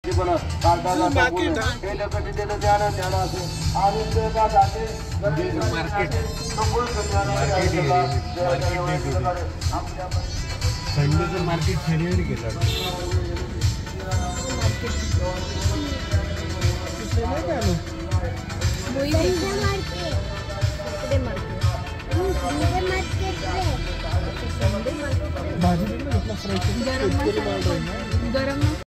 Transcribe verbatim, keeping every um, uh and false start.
पण काढता जाता हे लगटीतेलं ध्यान ध्यानाचे आणि ते का जाते मार्केट संडेचं मार्केट शनिवारी गेलं भाजी गरम